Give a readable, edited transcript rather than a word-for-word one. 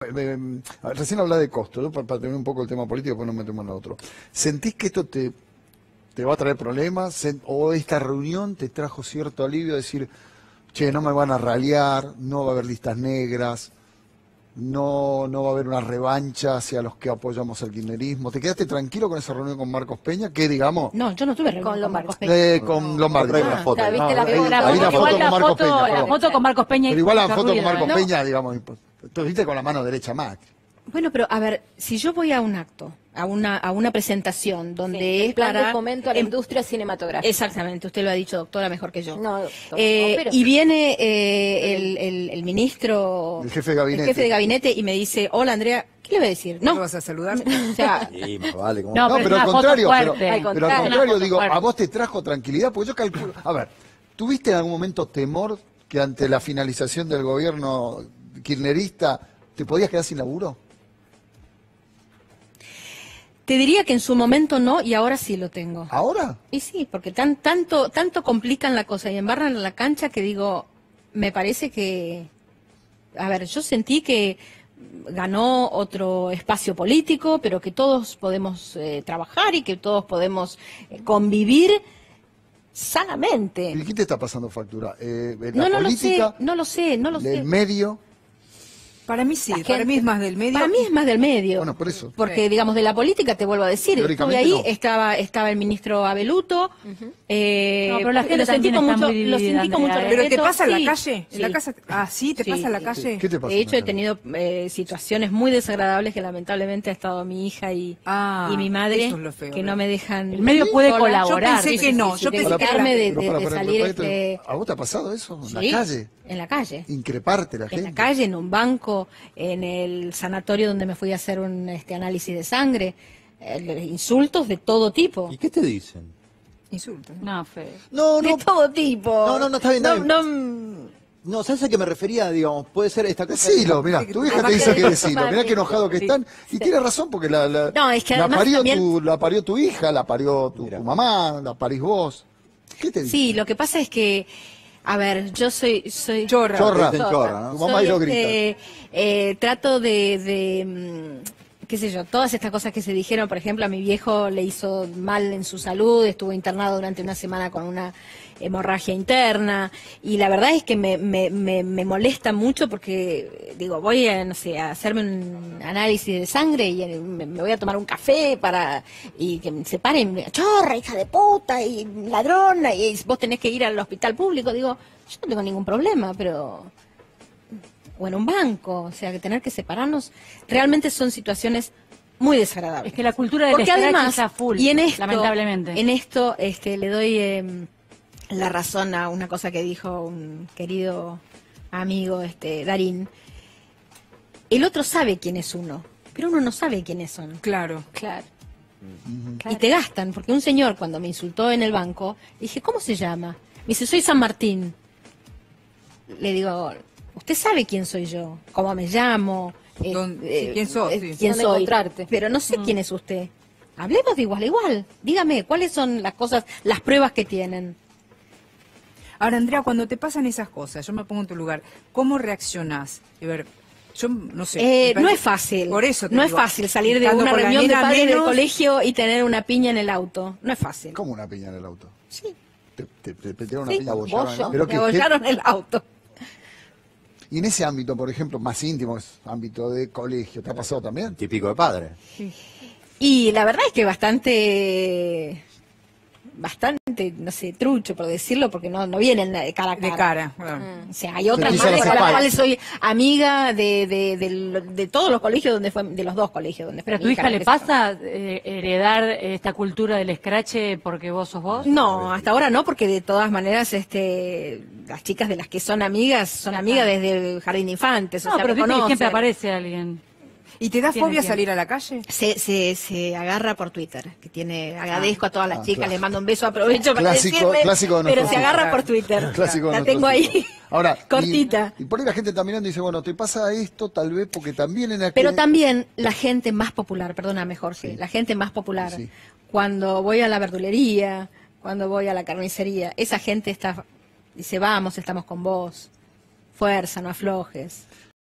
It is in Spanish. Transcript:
recién hablaba de costo, ¿no? Para tener un poco el tema político, después nos metemos en lo otro. ¿Sentís que esto te va a traer problemas? ¿O esta reunión te trajo cierto alivio de decir, che, no me van a ralear, no va a haber listas negras, no va a haber una revancha hacia los que apoyamos el kirchnerismo? ¿Te quedaste tranquilo con esa reunión con Marcos Peña? ¿Qué, digamos? No, yo no tuve reunión con Marcos Peña. Con Lombardi. La foto. ¿Viste la foto con Marcos Peña. Pero igual la foto con Marcos No. Peña, digamos, tú viste con la mano derecha Mac. Bueno, pero a ver, si yo voy a un acto, a una presentación donde es plan para... de fomento a la industria cinematográfica. Exactamente, usted lo ha dicho, doctora, mejor que yo. No, doctor, pero... Y viene el ministro, El jefe de gabinete. el jefe de gabinete y me dice, hola Andrea, ¿qué le voy a decir? ¿No No, vas a saludar? o sea, Sí, más vale. ¿Cómo? No, No, pero es al una contrario, foto pero fuerte. al contrario, contrario, digo, fuerte. ¿a vos te trajo tranquilidad? Porque yo calculo, a ver, ¿tuviste en algún momento temor que ante la finalización del gobierno kirchnerista te podías quedar sin laburo? te diría que en su momento no y ahora sí lo tengo. ¿Ahora? Y sí, porque tanto complican la cosa y embarran la cancha que digo, me parece que, a ver, yo sentí que ganó otro espacio político, pero que todos podemos trabajar y que todos podemos convivir sanamente. ¿Y qué te está pasando factura? ¿La No política? lo sé. ¿El medio? Para mí sí, La para gente- mí es más del medio. Para mí es más del medio. Bueno, por eso. Porque, digamos, de la política, te vuelvo a decir, estuve Teóricamente ahí, no. estaba el ministro Abeluto. No, pero la gente lo sentí también con está mucho, muy lo dividida, sentí con mucho Andrea, ¿Pero te respeto. pasa en la Sí, calle? ¿En la sí. casa? Ah, sí, ¿te Sí, pasa en la sí, calle? ¿Qué te pasa? De hecho, he Natalia? tenido situaciones muy desagradables que lamentablemente ha estado mi hija y mi madre, eso es lo feo, que ¿no? no me dejan... El medio puede sola. colaborar. Yo pensé que no, yo de pensé que quitarme de, Pero de salir ¿a vos te ha pasado eso? ¿En Sí, la calle? en la calle. Increparte la En gente. la calle, en un banco, en el sanatorio donde me fui a hacer un análisis de sangre, insultos de todo tipo. ¿Y qué te dicen? Insultos. No, Fede. No, De no. todo tipo. No, está bien, está bien. No, No, ¿sabes a qué me refería? Digamos, puede ser esta cosa. Decilo, mirá, tu hija te dice que decilo, mirá qué enojado que Sí. están, y tiene razón, porque No, es que la además parió también- la parió tu hija, la parió tu mamá, la parís vos. ¿Qué te dice? Sí, lo que pasa es que, a ver, yo soy Chorra. Chorra. Dicen chorra, ¿no? Tu mamá y lo trato de qué sé yo, todas estas cosas que se dijeron, por ejemplo, a mi viejo le hizo mal en su salud, estuvo internado durante una semana con una hemorragia interna, y la verdad es que me molesta mucho porque, digo, voy a, no sé, a hacerme un análisis de sangre y me voy a tomar un café y que se paren, chorra, hija de puta, y ladrona, y vos tenés que ir al hospital público, digo, yo no tengo ningún problema, pero... o en un banco, o sea, que tener que separarnos, realmente son situaciones muy desagradables. Es que la cultura del Porque scratch además, está full, y en esto, lamentablemente. en esto le doy la razón a una cosa que dijo un querido amigo, Darín. El otro sabe quién es uno, pero uno no sabe quiénes son. Claro. Claro. Y te gastan, porque un señor cuando me insultó en el banco, dije, ¿cómo se llama? Me dice, soy San Martín. Le digo, usted sabe quién soy yo, cómo me llamo, Sí, quién sos, sí. quién Dónde soy, encontrarte. pero no sé quién es usted. Hablemos de igual a igual. Dígame, ¿cuáles son las cosas, las pruebas que tienen? Ahora, Andrea, cuando te pasan esas cosas, yo me pongo en tu lugar, ¿cómo reaccionás? A ver, yo no sé. me No parece- es fácil. Por eso te no es digo, fácil salir de estando una con la reunión de nena padres del menos, colegio y tener una piña en el auto. No es fácil. ¿Cómo una piña en el auto? Sí. ¿Te metieron una Sí, piña? bollo. Pero Me que, abollaron el auto. y en ese ámbito, por ejemplo, más íntimo, es ámbito de colegio, ¿te ha pasado también? Típico de padre. Y la verdad es que bastante, no sé, trucho por decirlo, porque no vienen cara a cara. De cara. Claro. O sea, hay otras Quizá madres las con las separe. cuales soy amiga de todos los colegios donde fue, de los dos colegios donde fue. ¿Pero a tu mi hija le egresada. pasa heredar esta cultura del scratch porque vos sos vos? No, hasta ahora no, porque de todas maneras, las chicas de las que son amigas desde el jardín de infantes. No, o sea, pero me viste que siempre conocen. aparece alguien. ¿Y te da Tiene fobia tiempo. salir a la calle? Se agarra por Twitter, que agradezco a todas las chicas, claro. les mando un beso, aprovecho para decirme, clásico de pero nuestros se agarra hijos. por Twitter. Clásico de La nuestros tengo ahí, hijos. Ahora, cortita. Y por ahí la gente está mirando y dice, bueno, te pasa esto tal vez porque también en aquel... Pero también la gente más popular, perdóname Jorge, la gente más popular, Sí. cuando voy a la verdulería, cuando voy a la carnicería, esa gente dice, vamos, estamos con vos, fuerza, no aflojes.